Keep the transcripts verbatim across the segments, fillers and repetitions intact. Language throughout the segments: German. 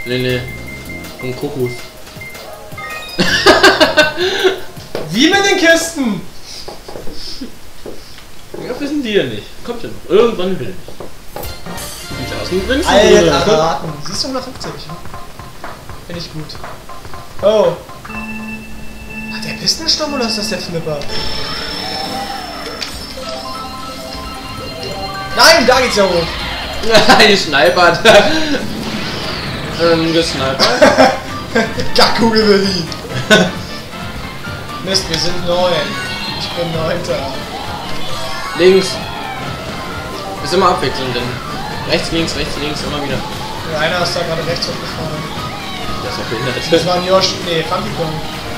Nee, nee. Und Kokos. Wie mit den Kisten? Ja, wissen die ja nicht. Kommt ja noch. Irgendwann will ich. Da ist ein Prinz. Alter, raten. Siehst du hundertfünfzig? Finde ich gut. Oh. Hat der Pistensturm oder ist das der Flipper? Nein, da geht's ja hoch. Geschneipert. ähm, gesnipert. Gackkugel will die. Mist, wir sind neun. Ich bin neunter. Links. Ist immer abwechselnd, denn rechts, links, rechts, links, immer wieder. Ja, einer ist da gerade rechts hochgefahren. Das ist auch behindert. Das war ein Yoshi. Nee, Funky Kong.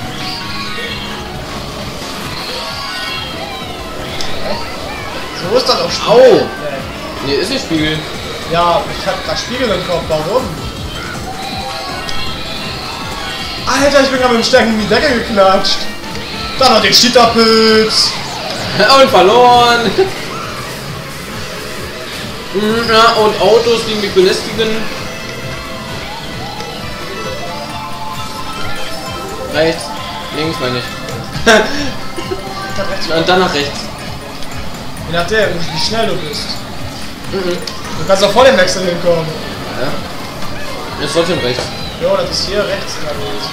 So ist das auch Spiegel. Au! Nee. Nee, ist nicht Spiegel. Ja, ich hab grad Spiegel im Kopf. Warum? Alter, ich bin gerade mit dem Stecken in die Decke geklatscht. Dann noch den Cheaterpilz. Und verloren. Ja, und Autos, die mich belästigen. Rechts, links meine ich. Und dann nach rechts. Je nachdem, wie schnell du bist. Mhm. Du kannst auch vor dem Wechsel hinkommen. Ja. Jetzt trotzdem rechts. Jo, das ist hier rechts, glaube ich.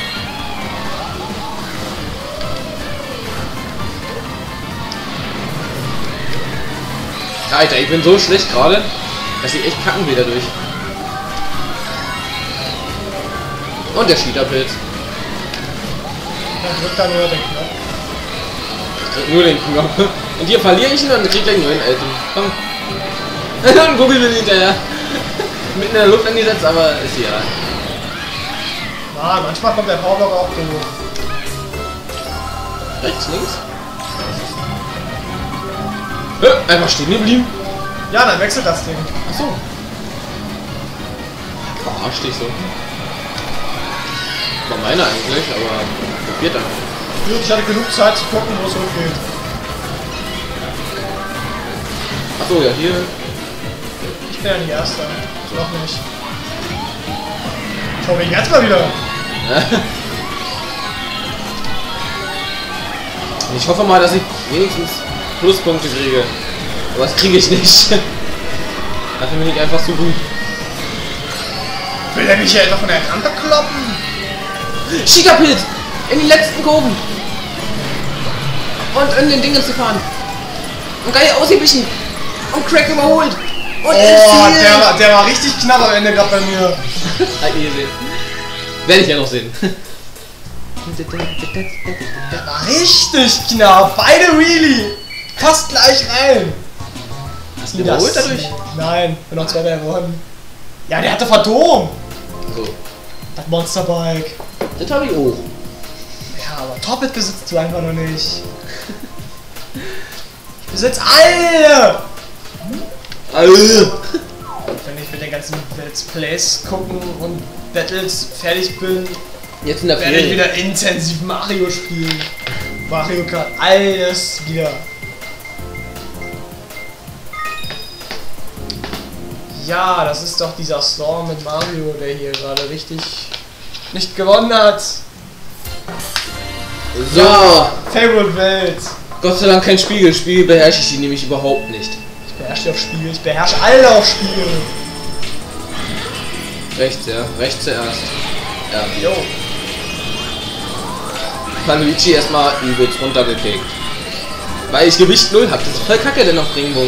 Alter, ich bin so schlecht gerade, dass ich echt kacken will dadurch. Und der Cheaterpilz. Dann drückt da nur den Knopf. Ich drück nur den Knopf. Und hier verliere ich ihn und krieg gleich einen neuen Item. Komm. Und Google will hinterher. Mitten in der Luft angesetzt, aber ist ja. Ah, manchmal kommt der Powerblock auch durch. Rechts, links? Hä? Einfach stehen geblieben? Ja, dann wechselt das Ding. Achso. Verarscht dich so. War meiner eigentlich, aber kopiert einfach. Gut, ich hatte genug Zeit zu gucken, wo es hochgeht. Achso, ja, hier. Ich bin ja nicht Erster. Noch nicht. Tobi, jetzt mal wieder. Ich hoffe mal, dass ich wenigstens Pluspunkte kriege. Aber das kriege ich nicht. Dafür bin ich einfach so gut. Will er mich hier etwa von der Rampe kloppen? Schickerpilz! In die letzten Kurven! Und in den Dingen zu fahren. Und geil ausgewichen! Und Crack überholt! Und oh, der war, der war richtig knapp am Ende gerade bei mir. Halt nie gesehen. Werde ich ja noch sehen. Der war richtig knapp. Beide Wheelie. Fast gleich rein. Hast du überholt dadurch? Nein, bin noch Zweiter geworden. Ja, der hatte Phantom. So. Das Monsterbike. Das habe ich auch. Ja, aber Toppet besitzt du einfach noch nicht. Ich besitze alle. Alle. Wenn ich mit den ganzen Let's Plays gucken und Battles fertig bin, Jetzt in der werde ich Ferien. wieder intensiv Mario spielen. Mario Kart, alles wieder. Ja, das ist doch dieser Storm mit Mario, der hier gerade richtig nicht gewonnen hat. So. Ja, Favorite Welt. Gott sei Dank kein Spiegel. Spiegel beherrsche ich die nämlich überhaupt nicht. Ich beherrsche die auf Spiegel, ich beherrsche alle auf Spiegel. Rechts, ja. Rechts zuerst. Ja. Jo. Luigi erstmal übelst runtergekickt. Weil ich Gewicht null hab. Das ist voll kacke denn auf Regenbogen.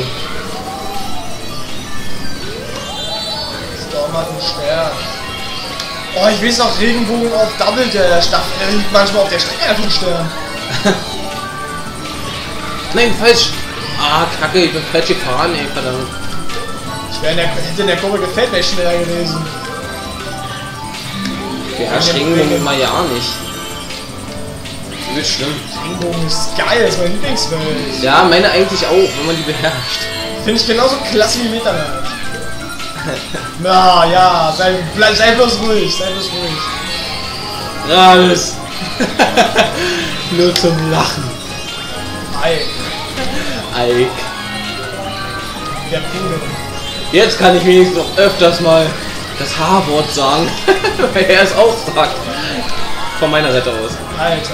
Storm hat einen Stern. Oh, ich weiß noch, Regenbogen auf Double, der Staffel, der liegt manchmal auf der Strecke einfach einen Stern. Nein, falsch. Ah, kacke, ich bin falsch gefahren, ey, verdammt. Ich wäre in der, hätte in der Kurve gefällt, wäre ich schneller gewesen. Beherrscht Regenbogen mal ja nicht. Übel schlimm. Regenbogen ist geil, das ist meine Lieblingswelt. Ja, meine eigentlich auch, wenn man die beherrscht. Finde ich genauso klasse wie Meta Knight. Na ja, sei, bleib, sei bloß ruhig, sei bloß ruhig. Alles. Nur zum Lachen. Ei, Ike. der Pinguin. Jetzt kann ich wenigstens noch öfters mal das H-Wort sagen, weil er es auch sagt. Von meiner Seite aus. Alter.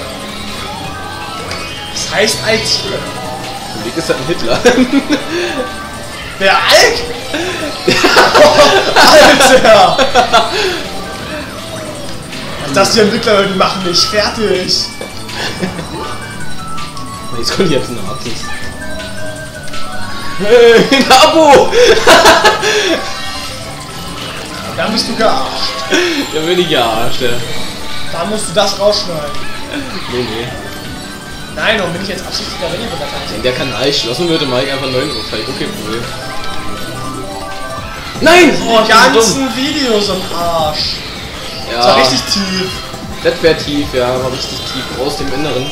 Das heißt Alter. Im Weg ist das ein Hitler. Der Alk? Alter! Das die Entwickler, die machen mich fertig. Jetzt kommt jetzt ein Artist. Hey, ein Abo! Da bist du gearscht. Ja, bin ich gearscht, ja. Da musst du das rausschneiden. Nee, nee. Nein, warum bin ich jetzt absichtlich da reingebracht? Wenn der kann Eis schlossen würde, Mike einfach neun Uhr vielleicht. Okay, Problem. Nein! Oh, die ganzen Videos am Arsch. Ja. Das war richtig tief. Das wäre tief, ja, war richtig tief aus dem Inneren.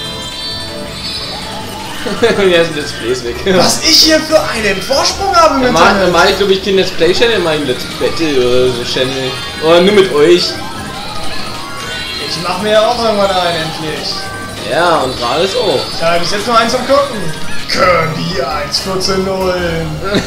Jetzt sind Let's Plays weg. Was ich hier für einen Vorsprung habe mit Dann mache ich, glaube ich, kein Let's Play Channel, mein Let's Battle oder so Channel. Oder nur mit euch. Ich mache mir ja auch irgendwann einen, endlich. Ja, und gerade ist auch. Ich habe bis jetzt nur eins zum Gucken. Kirby eins vierzehn null.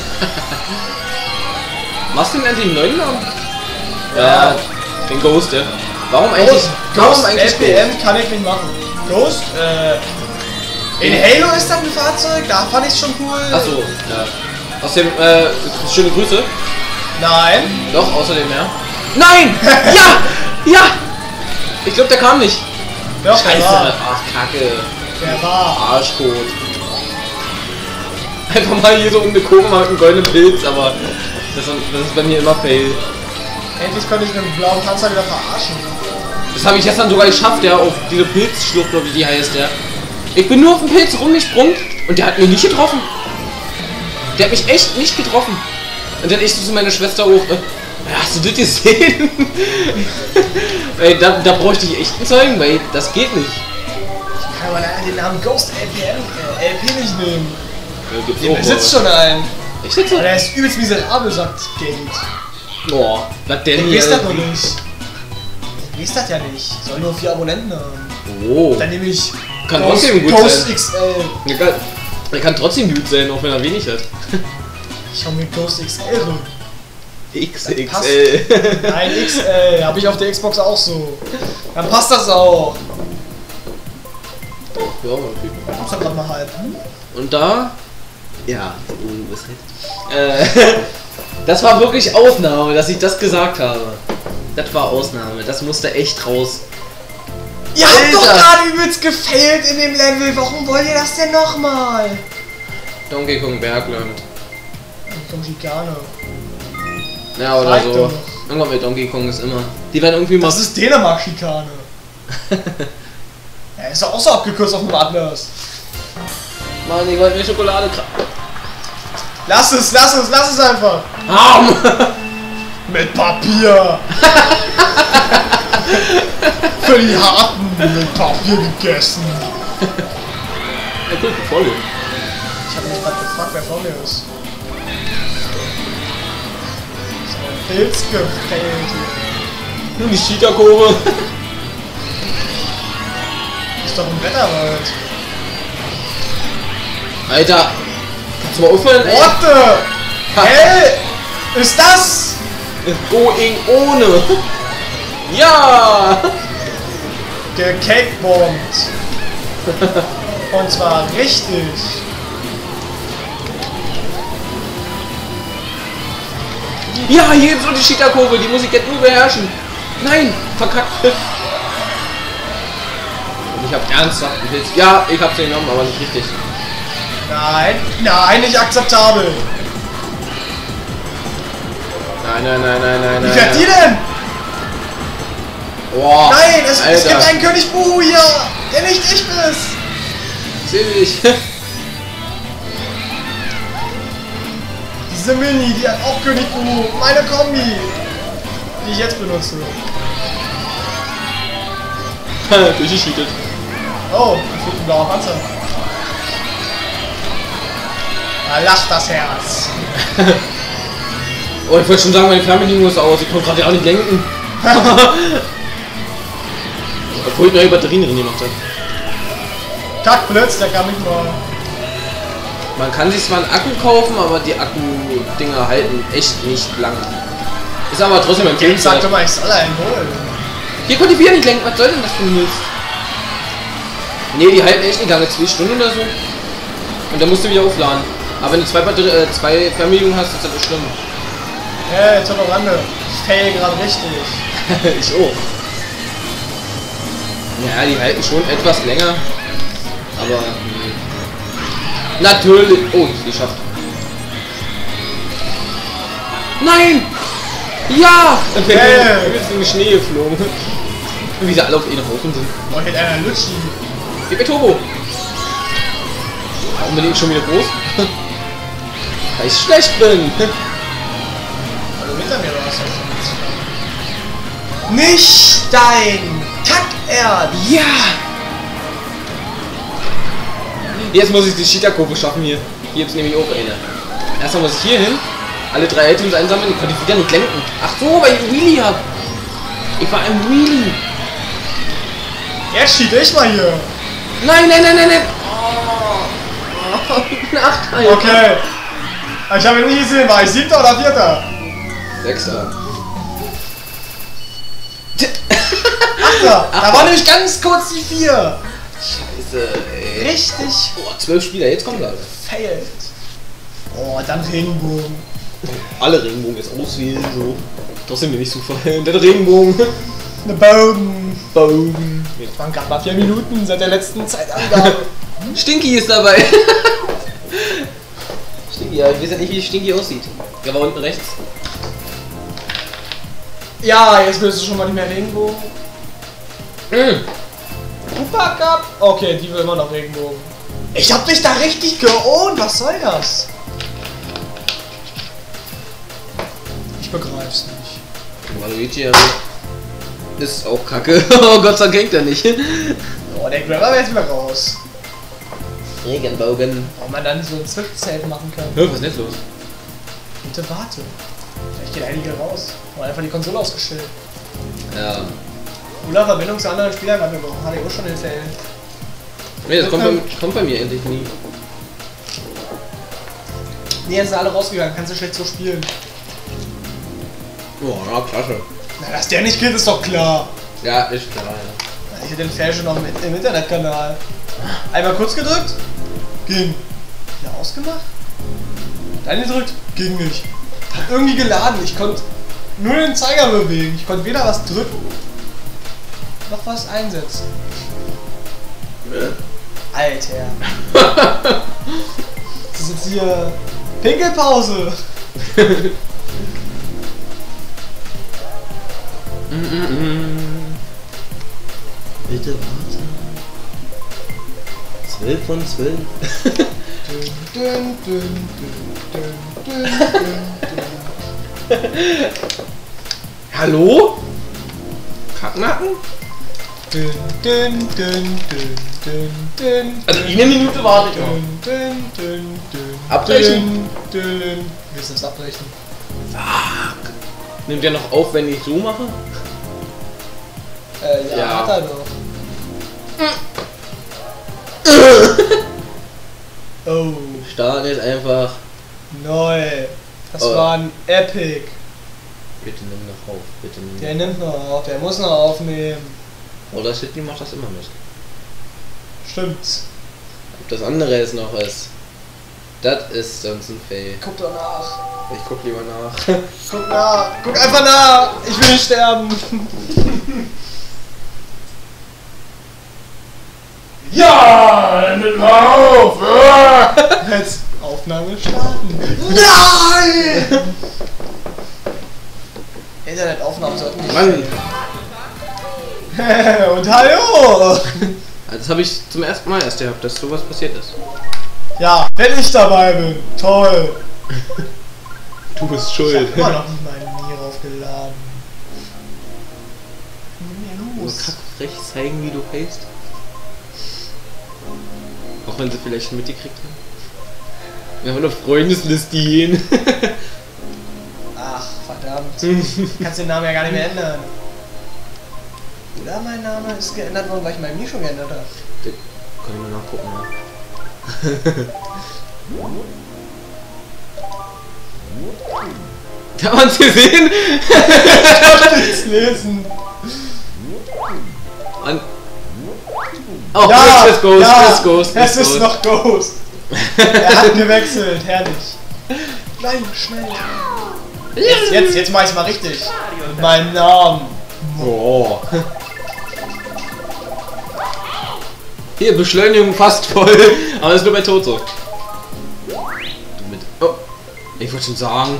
Machst du denn endlich einen neuen Namen? Ja. Ja, den Ghost, ja. Warum eigentlich? Ghost, warum Ghost eigentlich L P M kann ich nicht machen. Ghost, äh... in Halo ist das ein Fahrzeug, da fand ich es schon cool. Achso, ja. Außerdem, äh, schöne Grüße. Nein. Doch, außerdem, ja. Nein! Ja! Ja! Ich glaube, der kam nicht. Doch, Scheiße. der war. Ach, Kacke. Der war. Arschcode. Einfach mal hier so um eine Kurve mal mit einem goldenen Pilz, aber das, das ist bei mir immer Fail. Endlich konnte ich einen blauen Panzer wieder verarschen. Das habe ich gestern sogar geschafft, ja, auf diese Pilzschlucht, oder wie die heißt, ja. Ich bin nur auf den Pilz rumgesprungen und der hat mich nicht getroffen. Der hat mich echt nicht getroffen. Und dann ich so zu meiner Schwester hoch, äh, hast du das gesehen? Ey, da, da bräuchte ich echt einen Zeugen, weil das geht nicht. Ich kann aber leider den Namen Ghost L P M, äh, L P nicht nehmen. Ja, gibt's Der auch, besitzt schon einen. Ich sitze. Aber der ist übelst miserabel, sagt Geld. Boah, was der Der nie. weiß das noch nicht. Der weiß das ja nicht. Soll nur vier Abonnenten haben. Oh. Dann nehme ich Kann Ghost, trotzdem gut Ghost sein. X L. Der kann, der kann trotzdem gut sein, auch wenn er wenig hat. Ich hau mir Ghost X L rum. X Das X passt. L. Nein, X L. Habe ich auf der Xbox auch so. Dann passt das auch. Ja, okay. Ich hab grad mal halb. Hm? Und da, ja, Ungewissheit. Äh, das war wirklich Ausnahme, dass ich das gesagt habe. Das war Ausnahme, das musste echt raus. Ihr habt doch Alter. gerade übelst gefailt in dem Level. Warum wollt ihr das denn nochmal? Donkey Kong Bergland. Komm, Schikane. Ja, oder Sag so. doch. Irgendwann mit Donkey Kong ist immer. Die werden irgendwie mal. Das ist Dänemark-Schikane. Er ist doch auch so abgekürzt auf dem Atlas. Mann, ich wollte mir Schokolade kratzen. Lass es, lass es, lass es einfach. Arm! Mit Papier. Für die Harten mit Papier gegessen. Ja, gut, voll. Ich hab mich gerade gefragt, wer vor mir ist. So ein Pilz gefällt. Nur die Cheetah-Kurve. Ist doch ein Wetterwald. Alter! Kannst du mal aufhören, ey? What the hell ist das? Going ohne! Ja! Gecakebombt. Und zwar richtig. Ja, hier ist so die Cheetah-Kurve, die muss ich jetzt nur beherrschen. Nein, verkackt. Und ich hab ernsthaft einen Pilz. Ja, ich hab's genommen, aber nicht richtig. Nein, nein, nicht akzeptabel. Nein, nein, nein, nein, nein, Wie nein. fährt die denn? Boah, Nein, es, es Alter. gibt einen König Buhu hier, der nicht ich bin. Seh dich. Diese Mini, die hat auch König Buhu. Meine Kombi, die ich jetzt benutze. Durchgeschietet. Oh, da fliegt ein blauer Panzer. Da lacht das Herz. Oh, ich wollte schon sagen, meine Fernbedienung ist aus. Ich konnte gerade auch nicht lenken. Obwohl ich neue Batterien drin gemacht habe. Kackblitz, der kann mich mal. Man kann sich zwar einen Akku kaufen, aber die Akku-Dinger halten echt nicht lang. Ist aber trotzdem ein Ich Film. sag doch mal, ich soll einen holen. Hier konnte ich wieder nicht lenken. Was soll denn das für ein Mist? Nee, die halten echt nicht lange. Zwei Stunden oder so. Und dann musst du wieder aufladen. Aber wenn du zwei, Batterie, äh, zwei Fernbedienungen hast, ist das nicht schlimm. Hey, Tolerante. Ich fail gerade richtig. Ich auch. Ja, die halten schon etwas länger. Aber... Hm. Natürlich... Oh, geschafft. Nein! Ja! Und wir Hey. sind in den Schnee geflogen. Und wie sie alle auf ihn Haufen sind. Oh, hier hat einer Lutschi. Gib mir Turbo! Warum bin ich schon wieder groß? Weil ich schlecht bin! Also hinter mir war es. Nicht dein Kackerd! Ja! Jetzt muss ich die Cheetah-Kurve schaffen hier. Hier gibt's nämlich auch eine. Erstmal muss ich hier hin, alle drei Items einsammeln, ich konnte ich wieder nicht lenken. Ach so, weil ich einen Wheelie hab. Ich war ein Wheelie. Jetzt schied ich mal hier. Nein, nein, nein, nein, nein. Oh, Nachteil. Okay. Ich habe ihn nicht gesehen, war ich siebter oder vierter? Sechster. Achter. Da war nämlich ganz kurz die vier. Scheiße, ey. Richtig Oh, zwölf Spieler, jetzt kommt er. failed. Oh, dann Regenbogen. Alle Regenbogen jetzt auswählen, so. Trotzdem bin ich super. Der Regenbogen. Eine Bogen. Bogen. Das waren gerade mal vier Minuten seit der letzten Zeitangabe. Stinky ist dabei. Stinky, ja, ich weiß ja nicht, wie Stinky aussieht. Der war unten rechts. Ja, jetzt willst du schon mal nicht mehr Regenbogen. Mm. Super Cup. Okay, die will immer noch Regenbogen. Ich hab dich da richtig geohnt. Was soll das? Ich begreif's nicht. Waluigi ist auch kacke. Oh Gott sei Dank hängt er nicht. Oh, der Grabber wäre jetzt wieder raus. Regenbogen. Ob man dann so ein Zwischensave machen kann. Hör, was ist denn los? Bitte warte. Vielleicht geht einige raus. Oder einfach die Konsole ausgestellt. Ja. Oder Verbindung zu anderen Spielern hat mir auch schon den Fail. Nee, das kommt bei, kommt bei mir endlich nie. Nee, jetzt sind alle rausgegangen. Kannst du schlecht so spielen. Oh, ja, klasse. Na, dass der nicht geht, ist doch klar. Ja, ist klar, ja. Ich hätte den Fail schon noch im, im Internetkanal. Einmal kurz gedrückt. Ging. Wieder ausgemacht. Dann gedrückt. Ging nicht. Hat irgendwie geladen. Ich konnte nur den Zeiger bewegen. Ich konnte weder was drücken, noch was einsetzen. Alter. Das ist jetzt hier Pinkelpause. Bitte warte. Zwölf von zwölf. Dün, dün, dün, dün, dün, dün, dün. Hallo? Kacknacken? Dün, dün, dün, dün, dün, dün, Also eine Minute warte ich noch. dün, dün, dün, dün, Abbrechen? Dün, dün. Wie ist das abbrechen? Fuck. Nimmt der noch auf, wenn ich so mache? Äh, ja, Ja. hat er doch. Oh, Start ist einfach. neu. Das Oh. war ein Epic. Bitte nimm noch auf, bitte nimm. Der nimmt noch auf, der muss noch aufnehmen. Oder Sydney macht das immer nicht. Stimmt. Ob das andere jetzt noch ist. Das ist sonst ein Fail. Guck doch nach. Ich guck lieber nach. Guck nach. Guck einfach nach. Ich will nicht sterben. Ja, dann nimm mal auf! Jetzt Aufnahme starten. Nein! Internetaufnahmen sollten nicht. Mann! Und hallo! Das habe ich zum ersten Mal erst gehabt, dass sowas passiert ist. Ja, wenn ich dabei bin. Toll. Du bist Ich schuld. hab immer noch nicht meinen Nier aufgeladen. Du Los. kannst recht zeigen, wie du heißt. Auch wenn sie vielleicht schon mitgekriegt haben. Wir haben eine Freundesliste hin. Ach, verdammt. Kannst den Namen ja gar nicht mehr ändern. Oder mein Name ist geändert worden, weil ich meinen Nier schon geändert habe. Kann ich mal nachgucken, ja. Hat man's gesehen? Ich konnte nichts lesen. Mann. Oh, Ja, das ist Ghost, ja, das ist Ghost. es das ist noch Ghost. Er hat gewechselt, herrlich. Nein, schnell. Jetzt, jetzt, jetzt mach ich's mal richtig. Mit meinem Namen. Oh. Hier, Beschleunigung fast voll. Aber das ist nur bei Toto. Du mit. Oh. Ich wollte schon sagen.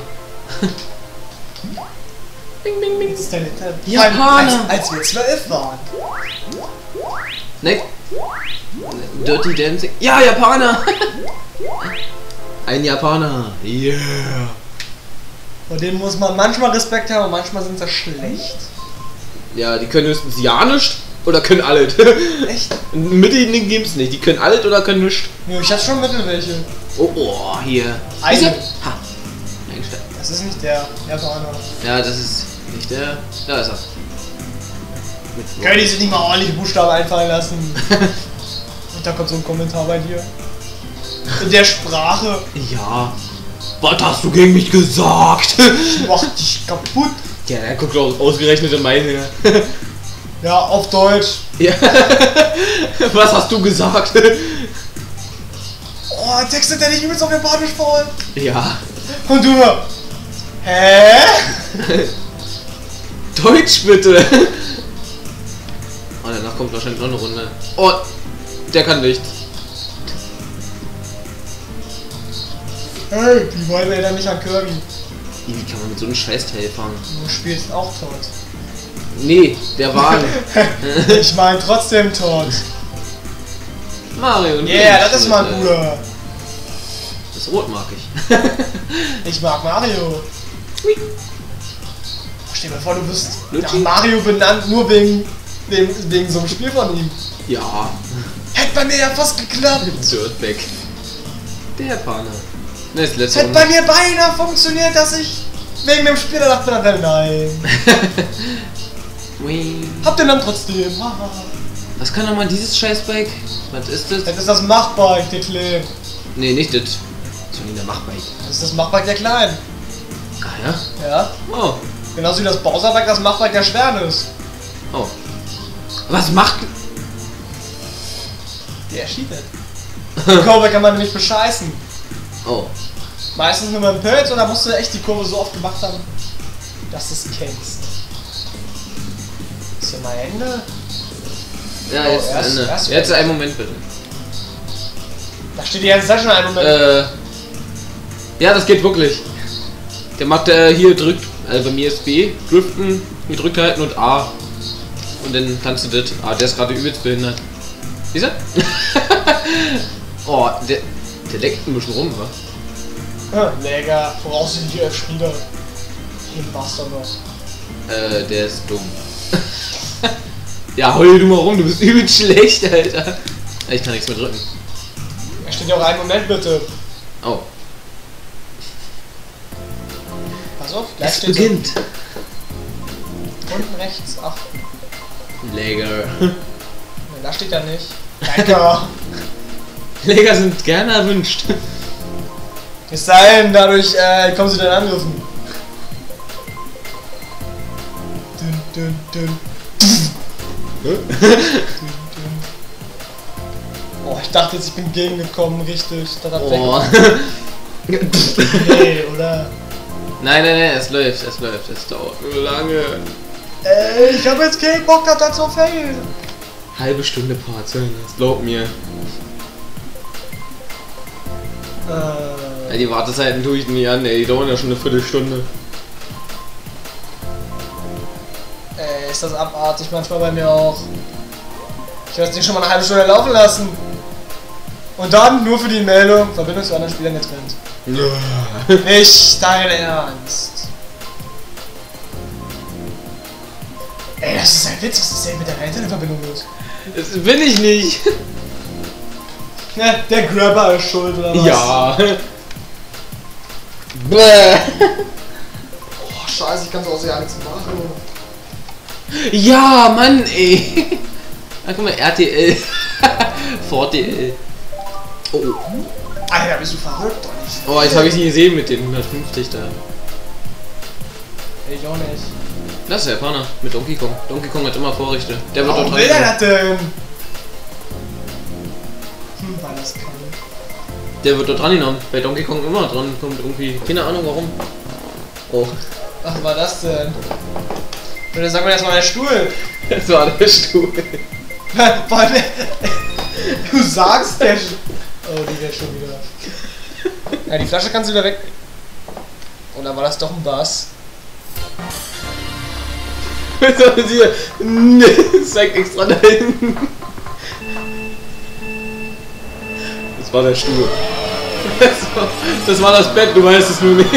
Bing, bing, bing. Das ist deine Tat. Japaner. Als, als wir zwölf waren. Nein. Dirty Dancing. Ja, Japaner. Ein Japaner. Yeah. Vor denen muss man manchmal Respekt haben, und manchmal sind sie schlecht. Ja, die können höchstens ja nicht oder können alles. Echt? Mittel gibt's nicht. Die können alles oder können nichts. Nö, ich hatte schon mittel welche. Oh, oh, hier. Eine. Ist er? Ha. Eingestellt. Das ist nicht der Japaner. Ja, das ist nicht der. Da ist er. Mit Können die sich nicht mal ordentliche Buchstaben einfallen lassen? Und da kommt so ein Kommentar bei dir. In der Sprache. Ja. Was hast du gegen mich gesagt? Ich mach dich kaputt. Ja, der guckt auch ausgerechnet in meine. Ja, auf Deutsch. Ja. Was hast du gesagt? Oh, textet der nicht übelst auf Japanisch vor? Ja. Und du nur. Hä? Deutsch bitte. Oh, danach kommt wahrscheinlich noch eine Runde. Oh, der kann nichts. Hey, die wollen erinnern mich an Kirby. Wie kann man mit so einem Scheißteil fahren? Du spielst auch tot. Nee, der Wagen. Ich meine trotzdem tot. Mario und Yeah, Luigi, das ist mein bitte. Bruder. Das Rot mag ich. Ich mag Mario. Stell dir mal vor, du wirst Luigi? nach Mario benannt, nur wegen, wegen, wegen so einem Spiel von ihm. Ja. Hätte bei mir ja fast geklappt. Dirtbag. Der Japaner. Ne, ist letzte Hätte bei mir beinahe funktioniert, dass ich wegen dem Spiel danach bin. Nein. Habt ihr dann trotzdem. Haha. Was kann nochmal dieses Scheißbike? Was ist das? Das ist das Machbike, der Klein. Nee, nicht das. Das ist der Machbike. Das ist das Machbike, der Klein. Ah ja? Ja. Oh. Genauso wie das Bowser-Bike das Machbike der Schweren ist. Oh. Was macht. Der cheatet. Die Kurve kann man nämlich bescheißen. Oh. Meistens nur mit dem Pilz und da musst du echt die Kurve so oft gemacht haben, dass du es kennst. Ist hier mal Ende? Ja, Oh, jetzt erst- Ende. erst- Jetzt einen Moment bitte. Da steht die ganze Zeit schon ein Moment. Äh. Ja, das geht wirklich. Der macht äh, hier drückt, also bei mir ist B, driften, gedrückt halten und A. Und dann kannst du das. Ah, der ist gerade übelst behindert. Siehst du? Oh, der, der leckt ein bisschen rum, wa? Ah, Lecker, voraussichtlich elf Spieler. Hin war's doch noch. Äh, der ist dumm. Ja, heul du mal rum, du bist übelst schlecht, Alter. Ich kann nichts mehr drücken. Da steht ja auch einen Moment bitte. Oh. Pass auf, gleich Es steht beginnt. so unten rechts. Ach, Leger. ne, da steht ja nicht. Lecker. Leger sind gerne erwünscht. Es sei denn, dadurch äh, kommen sie dann angriffen. Dün, dün, dün. Dün, dün. Oh, ich dachte jetzt, ich bin gegengekommen, richtig. Das hat Oh. weg. Nee, oder? Nein, nein, nein, es läuft, es läuft, es dauert nur lange. Ey, ich hab jetzt keinen Bock, dass das so fällt. Halbe Stunde Porzellan, das glaubt mir. Äh, Ja, die Wartezeiten tue ich nie an, ey, die dauern ja schon eine Viertelstunde. ey, ist das abartig manchmal bei mir auch. Ich werde es nicht schon mal eine halbe Stunde laufen lassen. Und dann nur für die Meldung, Verbindung zu anderen Spielern getrennt. Nicht dein Ernst. Ey, das ist ein Witz, was ist denn mit deiner Internetverbindung los? Das bin ich nicht. Ne, der Grabber ist schuld, oder was? Ja. Bäh. Oh, scheiße, ich kann so aus ja nichts machen. Ja, Mann, ey. Ah, guck mal, R T L. V T L. Oh, oh. Alter, bist du verrückt, doch nicht? Oh, jetzt habe ich sie gesehen mit den hundertfünfzig da. Ich auch nicht. Das ist der Japaner mit Donkey Kong. Donkey Kong hat immer Vorrichte. Der wird Warum dort will er dran. das denn? Hm, weil das kann. Der wird dort dran genommen. Bei Donkey Kong immer dran kommt irgendwie. Keine Ahnung warum. Oh. Was war das denn? Oder sag mal erstmal der Stuhl. Das war der Stuhl. Vor allem, du sagst der Sch Oh, die wäre schon wieder. Ja, die Flasche kannst du wieder weg. Oder war das doch ein Bass? Nee, zeigt extra da hinten. Das war der Stuhl. Das war, das war das Bett, du weißt es nur nicht.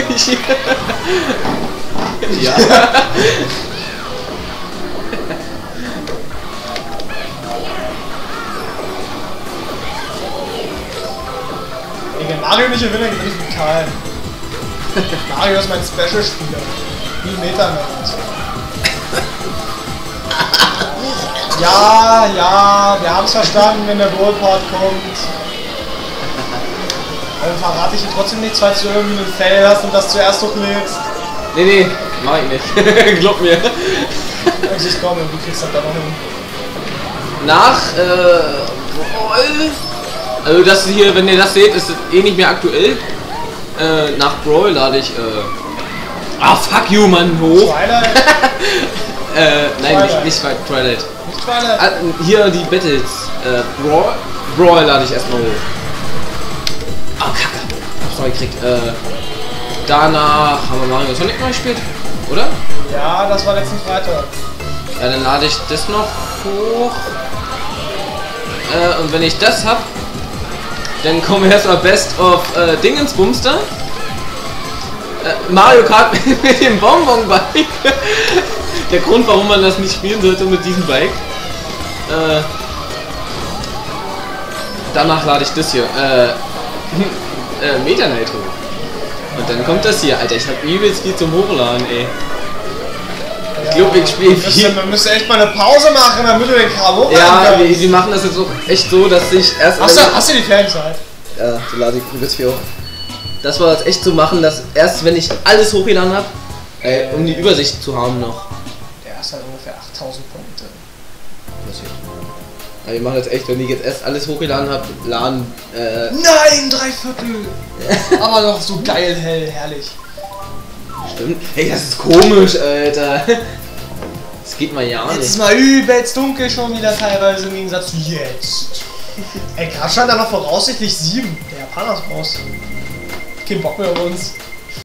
Ja. Wenn Mario nicht gewinnt, gewinne ich mit Karl. Mario ist mein Special-Spieler. Wie Meta Man. Ja, ja, wir haben es verstanden, wenn der Goal-Part kommt. Dann verrate ich dir trotzdem nichts, falls du irgendwie einen Fail hast und das zuerst hochlädst. Nee, nee, mach ich nicht. Glaub mir. Also ich komme, du kriegst das da noch hin. Nach, äh, Brawl. Also das hier, wenn ihr das seht, ist eh nicht mehr aktuell. Äh, nach Brawl lade ich, äh... Ah, fuck you, Mann, hoch. Twilight? äh, nein, Twilight. nicht, nicht bei Twilight. Nicht Twilight? Ah, hier die Battles. Äh, Brawl. Brawl lade ich erstmal hoch. Ah, kacke. Hab's noch gekriegt. Äh, danach haben wir Mario Sonic mal gespielt, oder? Ja, das war letzten Freitag. Ja, dann lade ich das noch hoch. Äh, und wenn ich das hab, dann kommen wir erstmal Best of äh, Dingensbumster. Äh, Mario Kart mit dem Bonbon-Bike. Der Grund, warum man das nicht spielen sollte mit diesem Bike. Äh, danach lade ich das hier. Äh, äh, Meta Knight hoch. Und dann kommt das hier. Alter, ich hab übelst viel zum Hochladen, ey. Ich glaube, ich spiele viel. Man müsste echt mal eine Pause machen, damit du den Kram hochladen Ja, kannst. wir, wir machen das jetzt auch echt so, dass ich erst... Hast du, hast du die Fanzeit? Ja, du lade ich übelst viel hoch. Das war jetzt echt so machen, dass erst wenn ich alles hochgeladen habe, äh, um die Übersicht zu haben noch. Der ist halt ungefähr achttausend Punkte. Passiert. Ja, wir machen jetzt echt, wenn ich jetzt erst alles hochgeladen habe, laden... Äh, Nein, drei Viertel! Aber doch so geil hell, herrlich. Stimmt. Hey, das ist komisch, Alter. Das geht mal ja Jetzt nicht. ist mal übelst dunkel schon wieder teilweise im Gegensatz zu jetzt. Ey, gerade stand da noch voraussichtlich sieben. Der Japaner ist raus. Kein Bock mehr auf uns.